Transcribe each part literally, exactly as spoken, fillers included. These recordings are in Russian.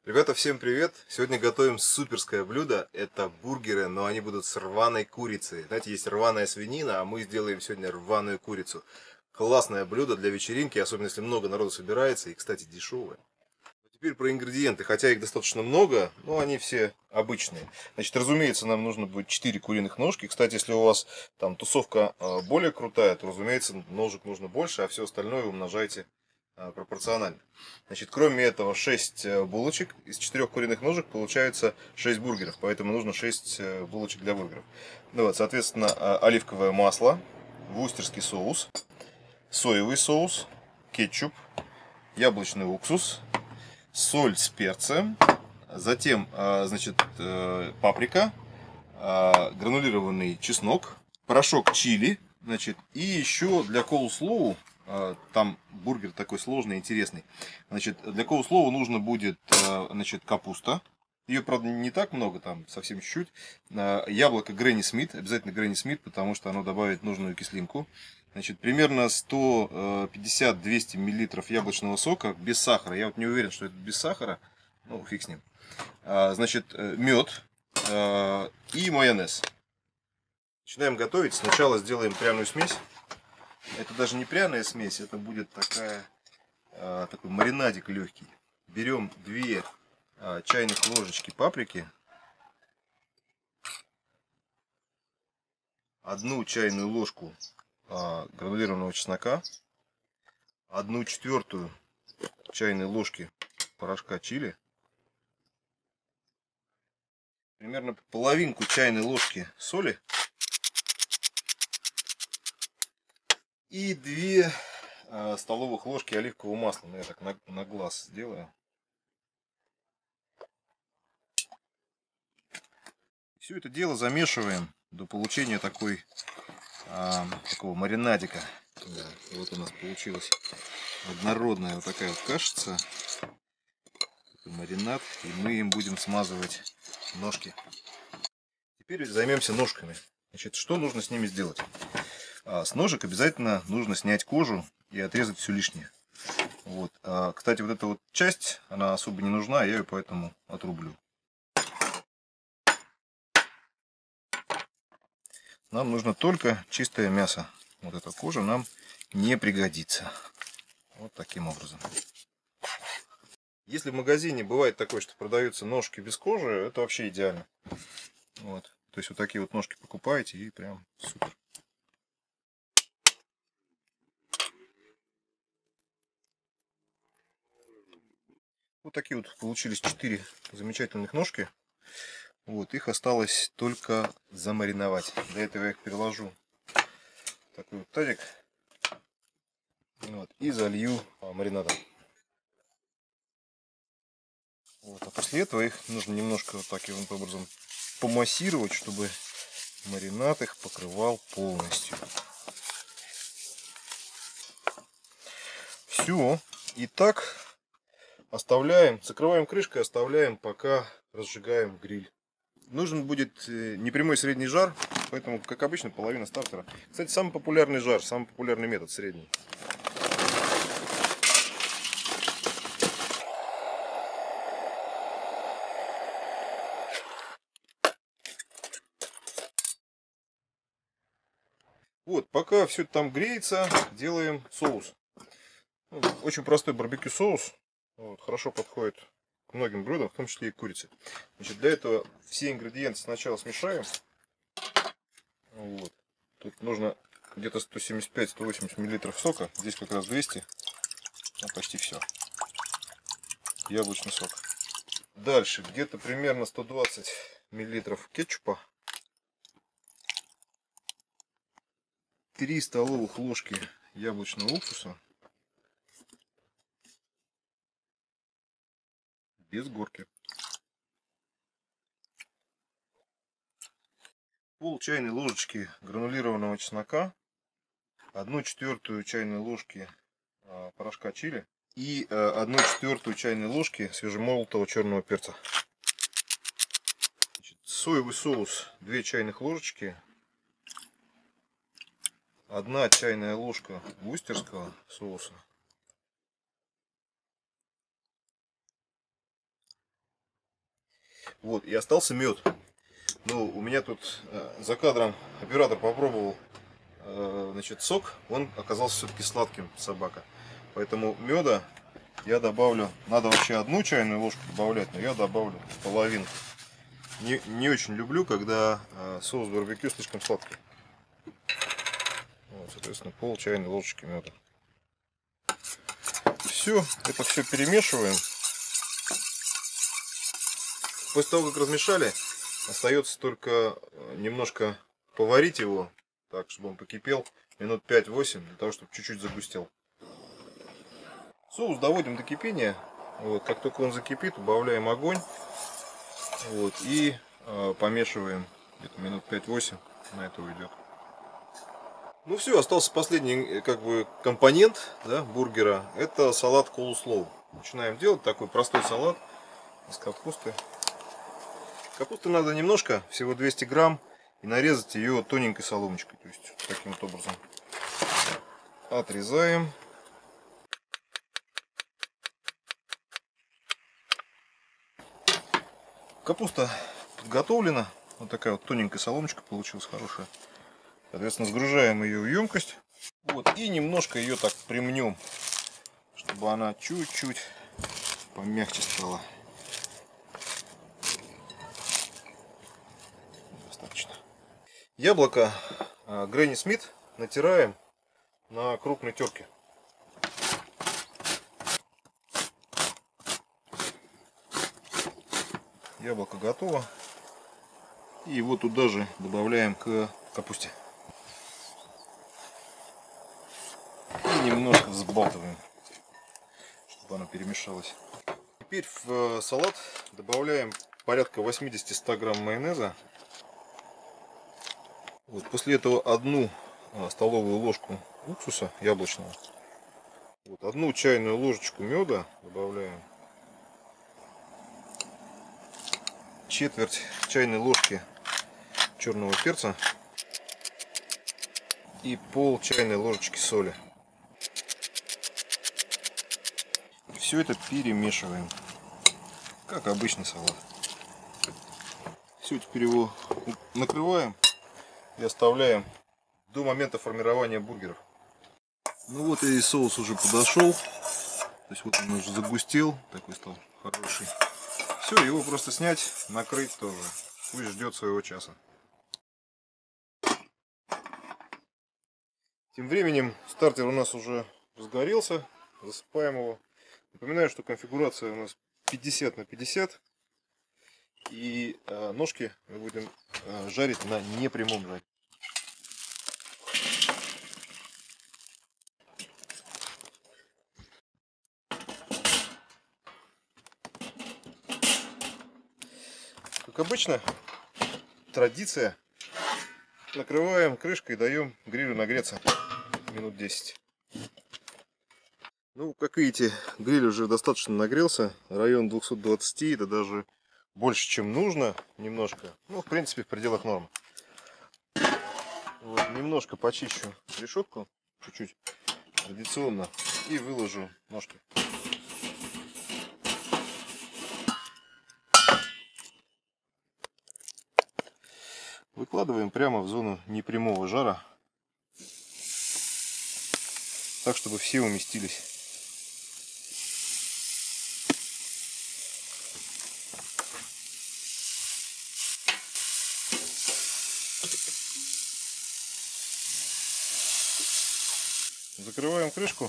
Ребята, всем привет! Сегодня готовим суперское блюдо. Это бургеры, но они будут с рваной курицей. Знаете, есть рваная свинина, а мы сделаем сегодня рваную курицу. Классное блюдо для вечеринки, особенно если много народу собирается. И, кстати, дешевое. Теперь про ингредиенты. Хотя их достаточно много, но они все обычные. Значит, разумеется, нам нужно будет четыре куриных ножки. Кстати, если у вас там тусовка более крутая, то, разумеется, ножек нужно больше, а все остальное умножайте пропорционально. Значит, кроме этого, шесть булочек. Из четырех куриных ножек получается шесть бургеров, поэтому нужно шесть булочек для бургеров. Ну вот, соответственно, оливковое масло, вустерский соус, соевый соус, кетчуп, яблочный уксус, соль с перцем, затем, значит, паприка, гранулированный чеснок, порошок чили, значит, и еще для коулслоу. Там бургер такой сложный, интересный. Значит, для коулслоу нужно будет, значит, капуста. Ее, правда, не так много, там совсем чуть-чуть. Яблоко Гренни Смит, обязательно Гренни Смит, потому что оно добавит нужную кислинку. Значит, примерно сто пятьдесят — двести миллилитров яблочного сока без сахара. Я вот не уверен, что это без сахара. Ну, фиг с ним. Значит, мед и майонез. Начинаем готовить. Сначала сделаем пряную смесь. Это даже не пряная смесь, это будет такая, такой маринадик легкий. Берем две чайных ложечки паприки, одну чайную ложку гранулированного чеснока, одну четвертую чайной ложки порошка чили, примерно половинку чайной ложки соли и две столовых ложки оливкового масла. Ну, я так на, на глаз сделаю. Все это дело замешиваем до получения такой, а, такого маринадика. Да, вот у нас получилась однородная вот такая вот кашица. Такой маринад. И мы им будем смазывать ножки. Теперь займемся ножками. Значит, что нужно с ними сделать? А, с ножек обязательно нужно снять кожу и отрезать все лишнее. Вот. А, кстати, вот эта вот часть, она особо не нужна, я ее поэтому отрублю. Нам нужно только чистое мясо. Вот эта кожа нам не пригодится. Вот таким образом. Если в магазине бывает такое, что продаются ножки без кожи, это вообще идеально. Вот. То есть вот такие вот ножки покупаете и прям супер. Вот такие вот получились четыре замечательных ножки. Вот, их осталось только замариновать. Для этого я их переложу в такой вот тазик. Вот, и залью маринадом. Вот, а после этого их нужно немножко вот таким вот образом помассировать, чтобы маринад их покрывал полностью. Все. И так оставляем, закрываем крышкой, оставляем, пока разжигаем гриль. Нужен будет непрямой средний жар, поэтому, как обычно, половина стартера. Кстати, самый популярный жар, самый популярный метод средний. Вот, пока все там греется, делаем соус. Очень простой барбекю соус. Вот, хорошо подходит к многим блюдам, в том числе и к курице. Значит, для этого все ингредиенты сначала смешаем. Вот. Тут нужно где-то сто семьдесят пять — сто восемьдесят миллилитров сока. Здесь как раз двести. Ну, почти все. Яблочный сок. Дальше где-то примерно сто двадцать миллилитров кетчупа. три столовых ложки яблочного уксуса. Без горки. Пол чайной ложечки гранулированного чеснока. Одну четвертую чайной ложки порошка чили. И одну четвертую чайной ложки свежемолотого черного перца. Значит, соевый соус две чайных ложечки. Одна чайная ложка вустерского соуса. Вот, и остался мед. Ну, у меня тут э, за кадром оператор попробовал э, значит, сок, он оказался все-таки сладким, собака. Поэтому меда я добавлю, надо вообще одну чайную ложку добавлять, но я добавлю половину. Не, не очень люблю, когда э, соус барбекю слишком сладкий. Вот, соответственно, пол чайной ложечки меда. Все, это все перемешиваем. После того, как размешали, остается только немножко поварить его, так, чтобы он покипел, минут пять-восемь, для того, чтобы чуть-чуть загустел. Соус доводим до кипения. Вот, как только он закипит, убавляем огонь. Вот, и э, помешиваем где-то минут пять-восемь, на это уйдет. Ну все, остался последний как бы компонент, да, бургера. Это салат coleslaw. Начинаем делать такой простой салат из капусты. Капусты надо немножко, всего двести грамм, и нарезать ее тоненькой соломочкой. То есть вот таким вот образом. Отрезаем. Капуста подготовлена. Вот такая вот тоненькая соломочка получилась хорошая. Соответственно, сгружаем ее в емкость. Вот, и немножко ее так примнем, чтобы она чуть-чуть помягче стала. Достаточно. Яблоко Гренни Смит натираем на крупной терке. Яблоко готово. И его туда же добавляем к капусте. И немножко взбалтываем, чтобы оно перемешалось. Теперь в салат добавляем порядка восьмидесяти-ста грамм майонеза. Вот, после этого одну столовую ложку уксуса яблочного. Вот, одну чайную ложечку меда добавляем. Четверть чайной ложки черного перца. И пол чайной ложечки соли. Все это перемешиваем, как обычный салат. Все, теперь его накрываем и оставляем до момента формирования бургеров. Ну вот и соус уже подошел. То есть вот он уже загустел, такой стал хороший. Все, его просто снять, накрыть тоже. Пусть ждет своего часа. Тем временем стартер у нас уже разгорелся. Засыпаем его. Напоминаю, что конфигурация у нас пятьдесят на пятьдесят. И э, ножки мы будем э, жарить на непрямом жаре. Как обычно, традиция. Накрываем крышкой и даем грилю нагреться минут десять. Ну, как видите, гриль уже достаточно нагрелся. Район двухсот двадцати, это даже больше, чем нужно. Немножко. Ну, в принципе, в пределах нормы. Вот, немножко почищу решетку. Чуть-чуть. Традиционно. И выложу ножки. Выкладываем прямо в зону непрямого жара. Так, чтобы все уместились. Закрываем крышку.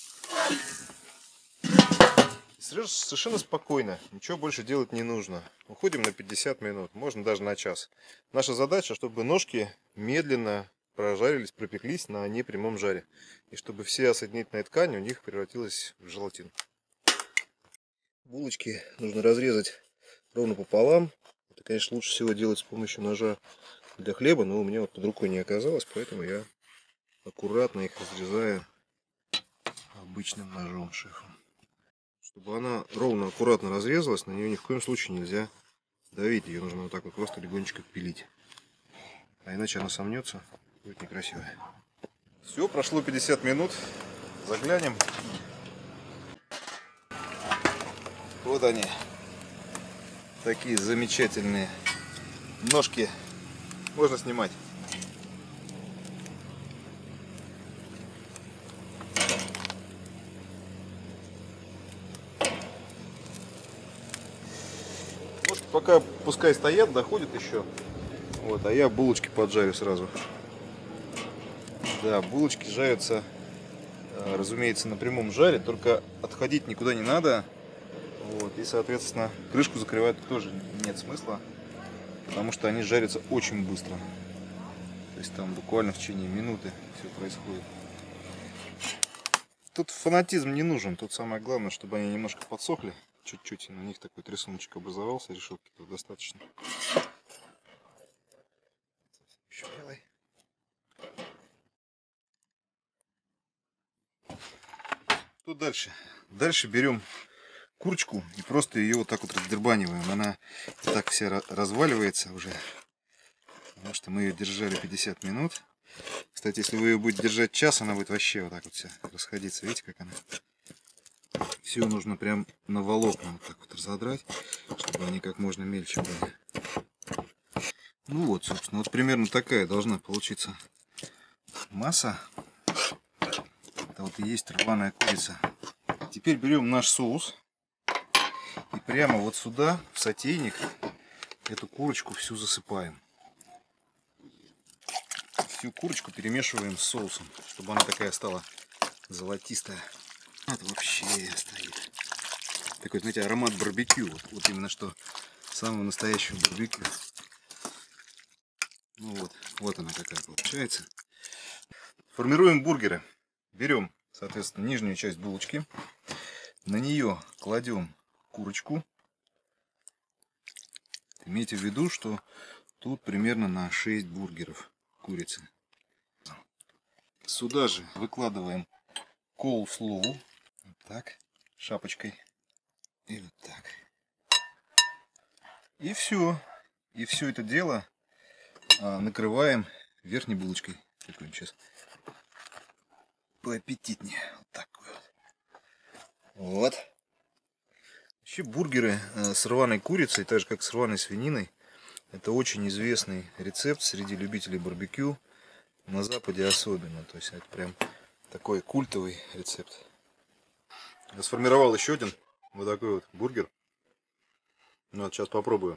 Совершенно спокойно. Ничего больше делать не нужно. Уходим на пятьдесят минут. Можно даже на час. Наша задача, чтобы ножки медленно прожарились, пропеклись на непрямом жаре. И чтобы вся соединительная ткань у них превратилась в желатин. Булочки нужно разрезать ровно пополам. Это, конечно, лучше всего делать с помощью ножа для хлеба. Но у меня вот под рукой не оказалось. Поэтому я аккуратно их разрезаю обычным ножом шефом. Чтобы она ровно, аккуратно разрезалась, на нее ни в коем случае нельзя давить. Ее нужно вот так вот просто легонечко пилить. А иначе она сомнется, будет некрасиво. Все, прошло пятьдесят минут. Заглянем. Вот они. Такие замечательные ножки. Можно снимать. Вот пока пускай стоят, доходят еще. Вот, а я булочки поджарю сразу. Да, булочки жарятся, разумеется, на прямом жаре, только отходить никуда не надо. Вот, и, соответственно, крышку закрывать тоже нет смысла, потому что они жарятся очень быстро. То есть там буквально в течение минуты все происходит. Тут фанатизм не нужен, тут самое главное, чтобы они немножко подсохли, чуть-чуть, на них такой трясуночек образовался, решетки тут достаточно. Еще белый. Что дальше? Дальше берем курочку и просто ее вот так вот раздербаниваем. Она и так вся разваливается уже, потому что мы ее держали пятьдесят минут. Кстати, если вы ее будете держать час, она будет вообще вот так вот вся расходиться. Видите, как она? Все нужно прям на волокна вот так вот разодрать, чтобы они как можно мельче были. Ну вот, собственно, вот примерно такая должна получиться масса. Это вот и есть рваная курица. Теперь берем наш соус и прямо вот сюда, в сотейник, эту курочку всю засыпаем. Всю курочку перемешиваем с соусом, чтобы она такая стала золотистая. Это вообще стоит. Такой, знаете, аромат барбекю. Вот, вот именно что самого настоящего барбекю. Ну вот, вот она какая получается. Формируем бургеры. Берем, соответственно, нижнюю часть булочки. На нее кладем курочку. Имейте в виду, что тут примерно на шесть бургеров курицы. Сюда же выкладываем коулслоу. Вот так, шапочкой. И вот так. И все. И все это дело а, накрываем верхней булочкой. Такой сейчас поаппетитнее. Вот такой вот. Вот. Вообще бургеры с рваной курицей, так же как с рваной свининой, это очень известный рецепт среди любителей барбекю, на Западе особенно. То есть это прям такой культовый рецепт. Я сформировал еще один вот такой вот бургер. Ну, вот сейчас попробую.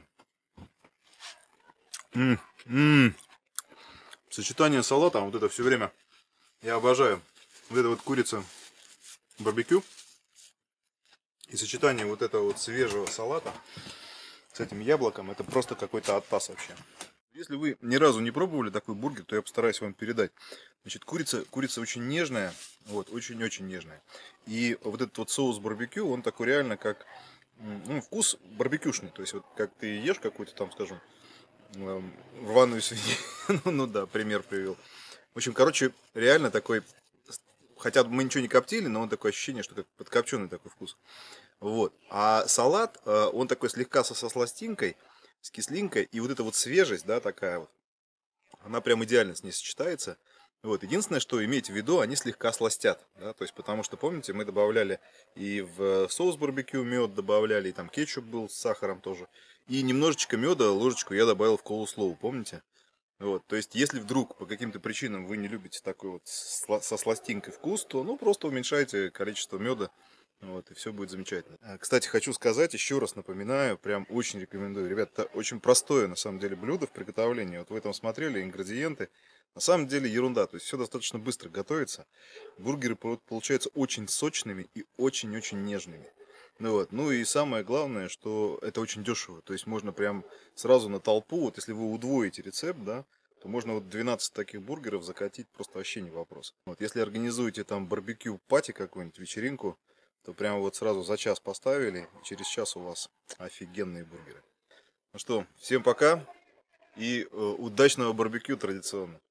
М-м-м. Сочетание с салатом, вот это все время я обожаю. Вот это вот курица барбекю. И сочетание вот этого вот свежего салата с этим яблоком, это просто какой-то оттас вообще. Если вы ни разу не пробовали такой бургер, то я постараюсь вам передать. Значит, курица, курица очень нежная, вот, очень-очень нежная. И вот этот вот соус барбекю, он такой реально как, ну, вкус барбекюшный. То есть вот как ты ешь какую-то там, скажем, рваную свинину, ну да, пример привел. В общем, короче, реально такой, хотя мы ничего не коптили, но он такое ощущение, что как подкопченый такой вкус. Вот. А салат, он такой слегка со сластинкой, с кислинкой, и вот эта вот свежесть, да, такая вот, она прям идеально с ней сочетается. Вот. Единственное, что имейте в виду, они слегка сластят, да, то есть, потому что, помните, мы добавляли и в соус барбекю мед добавляли, и там кетчуп был с сахаром тоже, и немножечко меда, ложечку я добавил в коулслоу, помните? Вот, то есть, если вдруг по каким-то причинам вы не любите такой вот со сластинкой вкус, то, ну, просто уменьшайте количество меда. Вот, и все будет замечательно. Кстати, хочу сказать, еще раз напоминаю, прям очень рекомендую. Ребята, это очень простое, на самом деле, блюдо в приготовлении. Вот вы там смотрели ингредиенты. На самом деле ерунда, то есть все достаточно быстро готовится. Бургеры получаются очень сочными и очень-очень нежными. Ну, вот. Ну и самое главное, что это очень дешево. То есть можно прям сразу на толпу, вот если вы удвоите рецепт, да, то можно вот двенадцать таких бургеров закатить, просто вообще не вопрос. Вот, если организуете там барбекю-пати какую-нибудь, вечеринку, то прямо вот сразу за час поставили, и через час у вас офигенные бургеры. Ну что, всем пока и э, удачного барбекю традиционно.